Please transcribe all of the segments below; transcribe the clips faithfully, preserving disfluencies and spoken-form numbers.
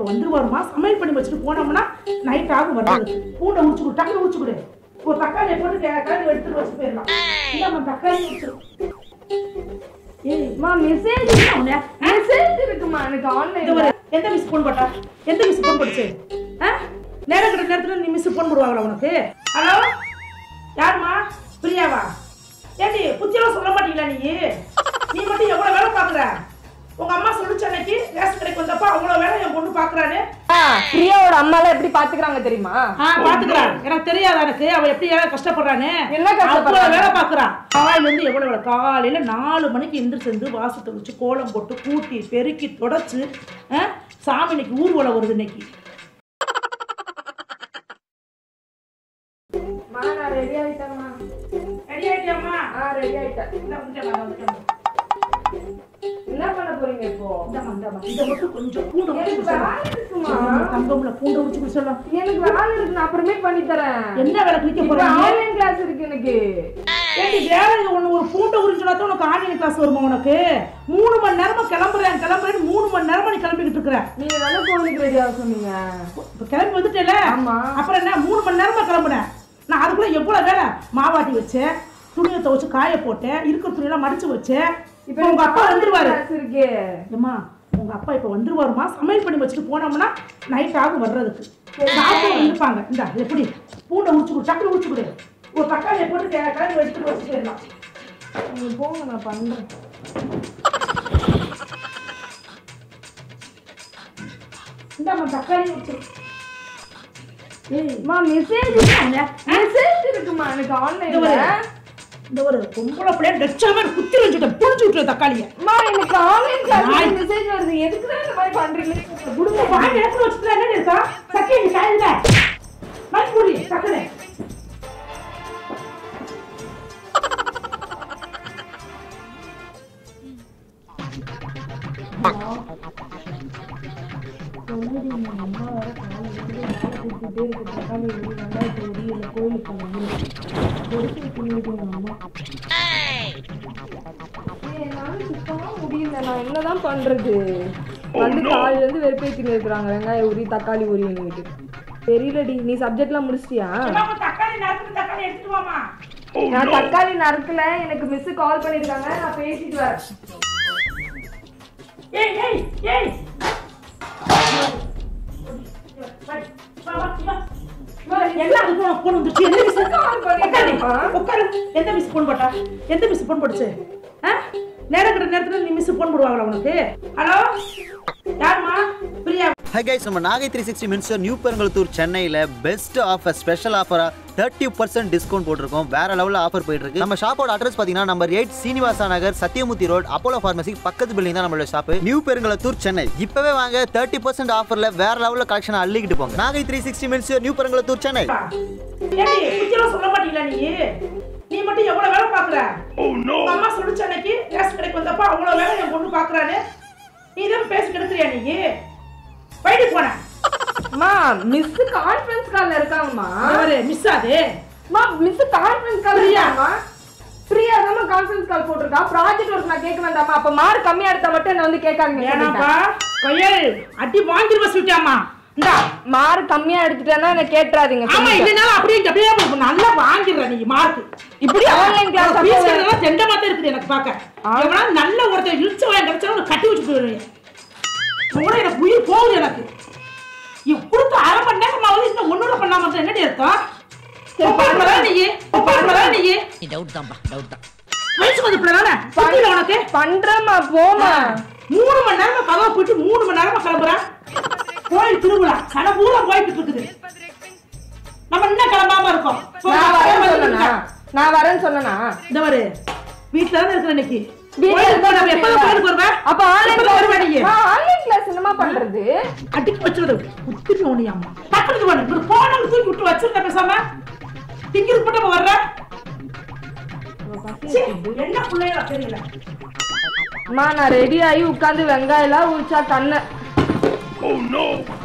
இப்போ வந்துருவாருமா சமையல் பண்ணி வச்சுட்டு போனோம்னா நைட் ஆகும் வர்றது பூண்டை உரிச்சு கொடு டக்குனு உரிச்சு கொடு ஒரு தக்காளியை போட்டு கழுவி எடுத்துட்டு வச்சு போயிடலாம் இல்லாம தக்காளி உரிச்சிடும் ஏய்மா மெசேஜ் மெசேஜ் இருக்குமா எனக்கு ஆன்லைன்ல எந்த மிஸ் ஃபோன் போட்டா எந்த மிஸ் ஃபோன் போடுச்சு நேரம் கிட்ட நேரத்துல நீ மிஸ் ஃபோன் போடுவாங்களா உனக்கு ஹலோ யாருமா பிரியாவா ஏடி புத்தியெல்லாம் சொல்ல மாட்டீங்களா நீ நீ மட்டும் எவ்வளவு வேலை பாக்குற உங்க அம்மா சொல்லுச்சு அன்னைக்கு ரேஷன் கடைக்கு வந்தப்ப அவ்வளவு வேலை என் பொண்ணு பாக்குறானே பிரியாவோட அம்மாலாம் எப்படி பாத்துக்கறாங்க தெரியுமா பாத்துக்கறாங்க எனக்கு தெரியாது எனக்கு அவ எப்படி கஷ்டப்படுறானே என்ன கஷ்டப்படுறா வேலை பாக்குறா காலையில இருந்து எவ்வளவு காலையில நாலு மணிக்கு எந்திரிச்சு வந்து வாசத்தை வச்சு கோலம் போட்டு கூட்டி பெருக்கி தொடச்சு சாமி இன்னைக்கு ஊர்வலம் வருது இன்னைக்கு நான் ரெடி ஆயிட்டேன்மா ரெடி ஆயிட்டியாமா ஆ ரெடி ஆயிட்டேன் என்ன பண்ண போறீங்க இப்போ இந்த மண்டமா இத மட்டும் கொஞ்சம் பூண்டு உரிச்சு இருக்குமா தங்கம்ல பூண்டு உரிச்சு குடிச்சலாம் எனக்கு வேலை இருக்கு நான் அப்புறமே பண்ணி தரேன் என்ன வேலை கிளிக்க போறீங்க ஆன்லைன் கிளாஸ் இருக்கு எனக்கு ஏடி வேலை ஒன்னு ஒரு பூண்டு உரிச்சுனா தான் உனக்கு ஆன்லைன் கிளாஸ் வருமா உனக்கு மூணு மணி நேரமா கிளம்பறேன் கிளம்பறேன் மூணு மணி நேரமா நீ கிளம்பிட்டு இருக்கற நீங்க தான கோயிலுக்கு ரெடி ஆக சொன்னீங்க இப்ப கிளம்பி வந்துட்டேல ஆமா அப்புறம் என்ன மூணு மணி நேரமா கிளம்புறேன் நான் அதுக்குள்ள எவ்வளவு வேலை மாவாட்டி வச்சேன் துணியை துவைச்சு காய போட்டேன் இருக்கிற துணியெல்லாம் மடிச்சு வச்சேன் இப்போ உங்க அப்பா வந்துருவாரு ஏமா உங்க அப்பா இப்போ வந்துருவாருமா சமையல் பண்ணி வச்சுட்டு போனோம்னா நைட் ஆகும் வர்றதுக்கு சாப்பிட்டு இருப்பாங்க இந்த எப்படி பூண்டை உரிச்சு கொடு டக்குனு உரிச்சு கொடு ஒரு தக்காளியை போட்டு கழுவி எடுத்துட்டு வச்சு போயிடலாம் நீங்க போங்க நான் பண்றேன் இந்தாம்மா தக்காளி உரிச்சு ஏய்மா மெசேஜ் மெசேஜ் இருக்குமா எனக்கு ஆன்லைன்ல இந்த ஒரு பொம்பளை பிள்ளைய டச்சாம குத்தி வச்சுட்டேன் புடிச்சு விட்டுற தக்காளியை அம்மா எனக்கு ஆன்லைன் கிளாஸ் மெசேஜ் வருது எதுக்கு தான் இந்த மாதிரி பண்றீங்க குடுங்க வாங்கி எடுத்து வச்சுட்டா என்ன இருக்கா சக்கே நீ காயில மைக் மூடி சக்கனே முடியல நான் என்னதான் பண்றது வந்து காலையில இருந்து வெறுப்பேத்திட்டு இருக்கிறாங்க வெங்காய உரி தக்காளி உரி என்கிட்ட தெரியலடி நீ சப்ஜெக்ட்லாம் முடிச்சிட்டியா நான் தக்காளி நறுக்கல எனக்கு மிஸ் கால் பண்ணிருக்காங்க நான் பேசிட்டு வரேன் ஏய் ஏய் ஏய் எல்லாம் போன் வந்துச்சு எந்த மிஸ் உட்காரு எந்த மிஸ் போன் போட்டா எந்த மிஸ் போன் போடுச்சு நேரம் கிட்ட நேரத்துல நீ மிஸ் போன் போடுவாங்களா உனக்கு ஹலோ யாருமா பிரியா Hi guys, நம்ம Nagai three sixty men's new Perungalathur சென்னையில பெஸ்ட் ஆஃபர் ஸ்பெஷல் ஆஃபரா thirty percent டிஸ்கவுண்ட் போட்டுருக்கோம். வேற லெவல்ல ஆஃபர் போயிட்டு இருக்கு. நம்ம ஷாப்போட அட்ரஸ் பாத்தீங்கன்னா number eight Srinivasa Nagar Sathyamoorthy road Apollo pharmacy பக்கத்து பில்டிங் தான் நம்மளோட ஷாப் நியூ பெருங்கலத்தூர் சென்னை. இப்பவே வாங்க thirty percent ஆஃபர்ல வேற லெவல்ல கலெக்ஷன் அள்ளிக்கிட்டு போங்க. Nagai three sixty men's new Perungalathur Chennai. ஏடி குத்தியெல்லாம் சொல்ல மாட்டீங்களா நீ நீ மட்டும் எவ்வளவு வேலை பாக்குற உங்க அம்மா சொல்லுச்சு அன்னைக்கு ரேஷன் கடைக்கு வந்தப்ப அவ்வளவு வேலை என் பொண்ணு பாக்குறானே நீ தான் பேசி கிடக்குறியா நீ போயிட்டு போன மா மிஸ் கான்ஃபரன்ஸ் கால்ல இருக்காங்கம்மா அவரே மிஸ் ஆதே மா மிஸ் கான்ஃபரன்ஸ் கால்ல இருக்காமா பிரியா தான் கான்ஃபரன்ஸ் கால் போட்டுருக்கா ப்ராஜெக்ட் ஒர்க் நான் கேட்க வேண்டாமா அப்ப மார்க் கம்மியா எடுத்தா மட்டும் என்ன வந்து கேட்காங்க ஏனாப்பா கொயல் அடி வாங்கிரு வச்சுட்டாமா இந்தா மார்க் கம்மியா எடுத்துட்டேன்னா என்ன கேட்றாதீங்க ஆமா இதனால அப்படியே அப்படியே நல்லா வாங்கிடுற நீ மார்க் இப்படி ஆன்லைன் கிளாஸ் அப்படியே தெண்டமாத்த இருக்குது எனக்கு பாக்க எவனா நல்ல ஒருத்தர் இழுச்சு வாங்க கிடைச்சா கட்டி வச்சு போயிடுறேன் உங்கள எனக்கு உயிர் போகுது எனக்கு நீ கொடுத்து அரை மணி நேரம் வந்து இன்னும் ஒண்ணுல பண்ணாம இருந்தா என்னடி அர்த்தம் ஒப்பாடுறா நீ ஒப்பாடுறா நீ டவுட் தான்பா டவுட் தான் வயசு வந்து பிள்ளைதானே புரியல உனக்கு பண்றமா போமா மூணு மணி நேரம் கதவை போயிட்டு மூணு மணி நேரமா கிளம்புறேன் கோயில் திருவிழா கடை பூரா போயிட்டு இருக்குது நம்ம என்ன கிளம்பாம இருக்கோம் நான் வரேன்னு சொன்னனா நான் வரேன்னு சொன்னனா இந்த வரு வீட்ல தான் இருக்கிற இன்னைக்கு வீட்ல இருந்தா நம்ம எப்ப கோயிலுக்கு வருவ அப்ப ஆன்லைன் வருவ நீ ஆன்லைன் கிளாஸ் என்னமா பண்றது அடிக்கு வச்சிரு குத்திட்டு ஓனி அம்மா டக்குனு வந்து ஒரு போன தூக்கி விட்டு வச்சிருந்த பேசாம டிங்கிரு போட்டு வர்ற என்ன புள்ளையா தெரியல அம்மா நான் ரெடி ஆகி உட்கார்ந்து வெங்காயம் எல்லாம் உரிச்சா கண்ணு Oh no!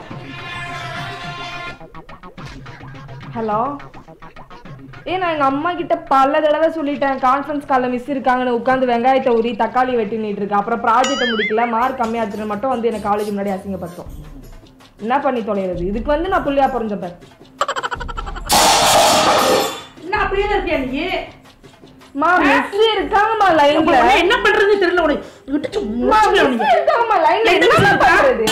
ஹலோ ஏ நான் எங்க அம்மா கிட்ட பல தடவை சொல்லிட்டேன் கான்ஃபரன்ஸ் கால்ல மிஸ் இருக்காங்கன்னு உட்காந்து வெங்காயத்தை உரி தக்காளி வெட்டி நிட்டு இருக்கு அப்புறம் ப்ராஜெக்ட் முடிக்கல மார்க் கம்மியாச்சுன்னு மட்டும் வந்து எனக்கு காலேஜ் முன்னாடி அசிங்கப்பட்டோம் என்ன பண்ணி தொலைறது? இதுக்கு வந்து நான் புள்ளியா பொறஞ்சப்பேன். என்ன அப்படியே இருக்கியா நீ? மா மிஸ் இருக்காங்கம்மா லைன்ல. என்ன பண்றதுன்னு தெரியல உனக்கு. விட்டு மா மிஸ் இருக்காங்கம்மா லைன்ல. என்ன பண்றது?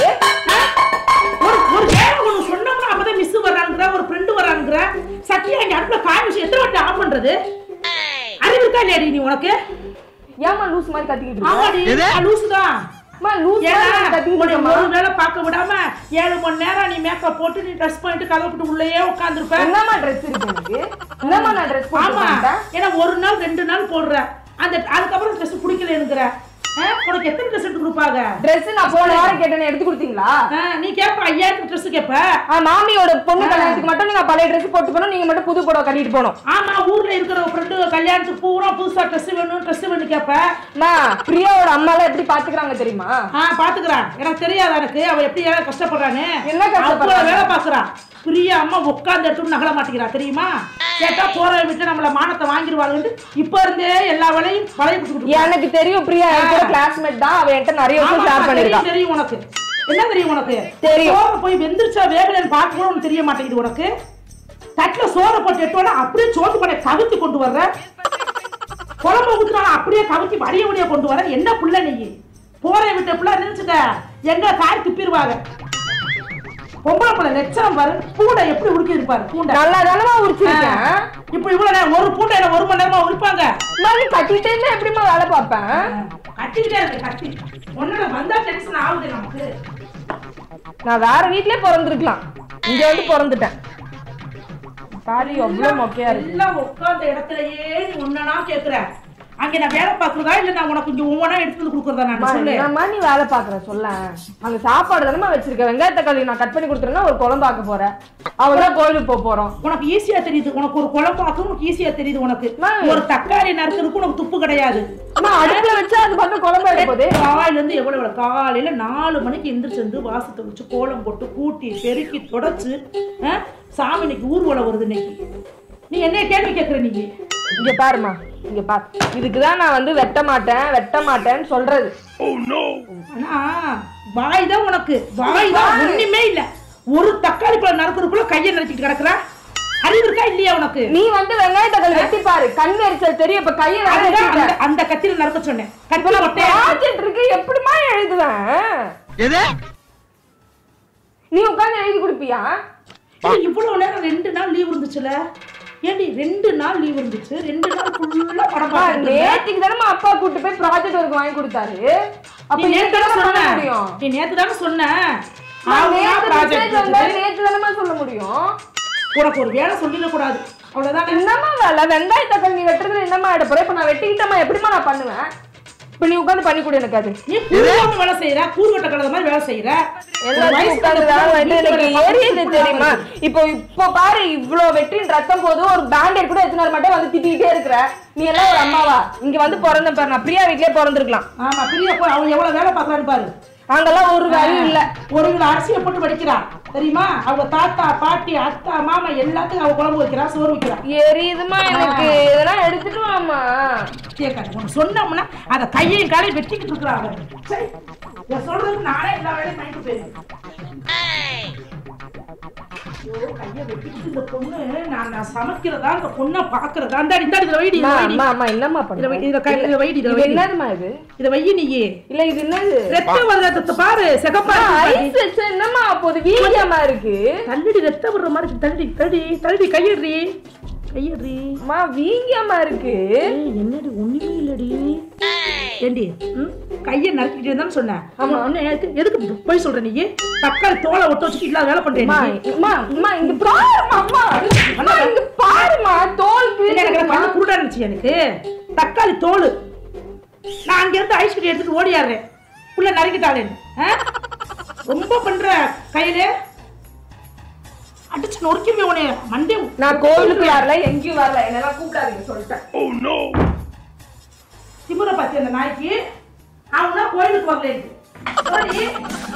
ஒரு ஒரு வேலை ஒன்னு சொன்னோம்னா அப்பதான் மிஸ் வராங்கற, ஒரு ஃப்ரெண்ட் வராங்கற. சத்தியா இங்க அடுப்புல காய் வச்சு எத்தனை வாட்டி ஆஃப் பண்றது? அறிவு இருக்கா இல்லையா நீ உனக்கு? ஏமா லூஸ் மாதிரி கத்திக்கிட்டு இருக்க? ஆமாடி லூஸ் தான். மா லூஸ் மாதிரி கத்திக்கிட்டு இருக்க. ஒரு வேளை பார்க்க விடாம ஏழு மணி நேரம் நீ மேக்கப் போட்டு நீ ட்ரெஸ் பண்ணிட்டு கதவு போட்டு உள்ளேயே உட்கார்ந்திருப்ப. என்னமா ட்ரெஸ் இருக்கு உனக்கு? என்னமா நான் ட்ரெஸ் போட்டுட்டேன்? ஏன்னா ஒரு நாள் ரெண்டு நாள் போடுற. அந்த அதுக்கு அப்புறம் ட்ரெஸ் பிடிக்கலங்கற. உனக்கு எத்தனை ட்ரெஸ் எடுத்து கொடுப்பாங்க? ட்ரெஸ் நான் போன வாரம் கேட்டேனே எடுத்து கொடுத்தீங்களா? நீ கேப்ப ஐயாயிரம் ட்ரெஸ் கேப்ப. மாமியோட பொண்ணு கல்யாணத்துக்கு மட்டும் நீங்க பழைய ட்ரெஸ் போட்டு போணும், நீங்க மட்டும் புது புடவை கட்டிட்டு போணும். ஆமா ஊர்ல இருக்கிற ஃப்ரெண்டு கல்யாணத்துக்கு பூரா புதுசா ட்ரெஸ் வேணும் ட்ரெஸ் வேணும் கேப்ப. நான் பிரியாவோட அம்மாலாம் எப்படி பாத்துக்கறாங்க தெரியுமா? ஆ பாத்துக்கறான். எனக்கு தெரியாது எனக்கு அவ எப்படி ஏன் கஷ்டப்படுறானே. என்ன கஷ்டப்படுறா? வேலை பாக்குறா. பிரியா அம்மா உட்கார்ந்து எடுத்து நகல மாட்டேங்கிறா தெரியுமா? கேட்டா போற விட்டு நம்மள மானத்தை வாங்கிடுவாங்கன்னு இப்ப இருந்தே எல்லா வேலையும் பழைய கொடுத்துட்டு. எனக்கு தெரியும் பிரியா என்னோட கிளாஸ்மேட் தான். அவ என்கிட்ட நிறைய விஷயம் ஷேர் பண்ணிருக்கா. தெரியும் உனக்கு. என்ன தெரியும் உனக்கு? தெரியும். சோறு போய் வெந்திருச்சா வேகலன்னு பார்க்க கூட உனக்கு தெரிய மாட்டேங்குது உனக்கு. தட்டுல சோறு போட்டு எட்டோட அப்படியே சோத்து பண்ண கவித்தி கொண்டு வர்ற. குழம்பு ஊத்துனா அப்படியே கவித்தி வடிய வடிய கொண்டு வர. என்ன புள்ள நீ? போற விட்டு புள்ள நினைச்சுக்க எங்க காய் துப்பிடுவாங்க. பொம்பளை புள்ள லட்சம் பாரு. பூண்டை எப்படி உருக்கி இருப்பாரு? பூண்டை நல்லா தானமா உரிச்சிருக்கேன். இப்ப இவ்வளவு நேரம் ஒரு பூண்டை ஒரு மணி நேரமா உரிப்பாங்க. நான் கட்டிட்டே இருந்தா எப்படிமா வேலை பார்ப்பேன்? கட்டிக்கிட்டே இருக்கு கட்டி. உன்னோட வந்தா டென்ஷன் ஆகுது நமக்கு. நான் வேற வீட்லயே பிறந்திருக்கலாம். இங்க வந்து பிறந்துட்டேன். பாரு எவ்வளவு மொக்கையா இருக்கு. எல்லாம் உட்கார்ந்த இடத்துலயே நீ ஒன்னனா கேக்குற. அங்க நான் வேலை பாக்குறதா இல்ல நான் உனக்கு கொஞ்சம் ஒவ்வொன்னா எடுத்து கொடுக்கறதா? நான் சொல்லு. என்னம்மா நீ வேலை பாக்குற சொல்ல. அங்க சாப்பாடு தானமா வச்சிருக்க. வெங்காய தக்காளி நான் கட் பண்ணி கொடுத்துறேன்னா ஒரு குழம்பு ஆக்க போறேன். அவதான் கோயிலுக்கு போக போறோம். உனக்கு ஈஸியா தெரியுது. உனக்கு ஒரு குழம்பு ஆக்க உனக்கு ஈஸியா தெரியுது. உனக்கு ஒரு தக்காளி நறுக்கிறதுக்கு உனக்கு துப்பு கிடையாது. அடுப்புல வச்சா அது பக்கம் குழம்பு எடுப்போது. காலையில இருந்து எவ்வளவு காலையில நாலு மணிக்கு எந்திரிச்சு வந்து வாசத்தை வச்சு கோலம் போட்டு கூட்டி பெருக்கி தொடச்சு சாமி இன்னைக்கு ஊர்வலம் வருது. இன்னைக்கு நீ என்ன கேள்வி கேட்கற? நீ இங்க பாருமா இங்க பாரு. இதுக்குதான் நான் வந்து வெட்ட மாட்டேன் வெட்ட மாட்டேன்னு சொல்றது. ஆனா வாய் தான் உனக்கு. வாய் தான் ஒண்ணுமே இல்ல. ஒரு தக்காளி பழம் நறுக்கிறதுக்குள்ள கையை நறுக்கிட்டு கிடக்குற. அறிவு இருக்கா இல்லையா உனக்கு? நீ வந்து வெங்காய தக்காளி வெட்டி பாரு. கண் எரிச்சல் தெரியும். இப்ப கையை அந்த கத்தியில நறுக்க சொன்னேன். இருக்கு எப்படிமா எழுதுவேன்? நீ உட்காந்து எழுதி கொடுப்பியா? இவ்வளவு நேரம் ரெண்டு நாள் லீவ் இருந்துச்சுல. ஏடி ரெண்டு நாள் லீவ் இருந்துச்சு. ரெண்டு நாள் ஃபுல்லா படம் பார்த்துட்டு நேத்துக்கு தானே அப்பா கூட்டி போய் ப்ராஜெக்ட் ஒர்க் வாங்கி கொடுத்தாரு. அப்ப நேத்து தான சொன்ன. நீ நேத்து தான சொன்ன. நேத்து தானமா சொல்ல முடியும். உனக்கு ஒரு வேலை சொல்லிட கூடாது. அவ்வளவுதான். என்னமா வேலை? வெங்காய தக்காளி நீ வெட்டுறதுல என்னமா ஆயிட போற? இப்ப நான் வெட்டிக்கிட்டமா எப்படிமா நான் பண்ணுவேன்? இப்ப நீ உட்காந்து பண்ணி கொடு. எனக்கு அது நீ கூர்வட்ட வேலை செய்யற. கூர்வட்ட கலந்த மாதிரி வேலை செய்யற. தெரியுமா? இப்போ இப்போ பாரு இவ்வளவு வெட்டி ரத்தம் போதும். ஒரு பேண்டேட் கூட எத்தனை மட்டும் வந்து திட்டிகிட்டே இருக்கிற. நீ எல்லாம் ஒரு அம்மாவா? இங்க வந்து பிறந்த பாரு. நான் பிரியா வீட்லயே பிறந்திருக்கலாம். ஆமா பிரியா போய் அவங்க எவ்வளவு வேலை பாக்குறாரு பாரு. அங்கெல்லாம் ஒரு வேலையும் இல்ல. ஒரு கிலோ அரிசியை போட்டு வடிக்கிறா தெரியுமா? அவங்க தாத்தா பாட்டி அத்தா மாமா எல்லாத்துக்கும் அவ குழம்பு வைக்கிறா சோறு வைக்கிறா. எரியுதுமா எனக்கு. இதெல்லாம் எடுத்துட்டு வாமா. கேட்காது. உனக்கு சொன்னோம்னா அதை கையையும் காலையும் வெட்டிக்கிட்டு இருக்கிறாங்க. சரி சொல்றதுக்கு நானே எல்லா வேலையும் பண்ணிட்டு போயிருக்கேன். கையை வெட்டிக்கிட்டு இந்த பொண்ணு நான் நான் சமைக்கிறதா இந்த பொண்ணை பாக்குறதா? இந்த இந்த இதுல வைடி என்னம்மா இதுல இதுல வைடி இதுல வைடி. என்னதுமா இது? இத வையி நீயே. இல்ல இது என்னது? ரத்தம் வருது பாரு. செகப்பா ஐஸ் வச்ச என்னம்மா அப்போது வீரியமா இருக்கு. தள்ளடி ரத்தம் வர்ற மாதிரி தள்ளடி தள்ளடி தள்ளடி கையிடுறி கையிடுறி. அம்மா வீரியமா இருக்கு. என்னடி ஒண்ணுமே இல்லடி. ஏண்டி கையை நறுக்கிட்டு இருந்தான்னு சொன்னேன். ஆமா எதுக்கு போய் சொல்ற? நீ தக்காளி தோலை ஒட்ட வச்சுட்டு இல்லாத வேலை பண்றேன். இங்க பாருமா அம்மா இங்க பாருமா. தோல் கண்ணு குருடா இருந்துச்சு எனக்கு. தக்காளி தோல் நான் அங்க இருந்து ஐஸ் கட்டி எடுத்துட்டு ஓடியாடுறேன். உள்ள நறுக்கிட்டாளேன்னு ரொம்ப பண்ற. கையில அடிச்சு நொறுக்கிமே உனே மண்டே. நான் கோவிலுக்கு வரல எங்கேயும் வரல. என்னெல்லாம் கூப்பிடாதீங்க சொல்லிட்டேன். திமுறை பாத்தி அந்த நாய்க்கு. அவனா கோயிலுக்கு வரல.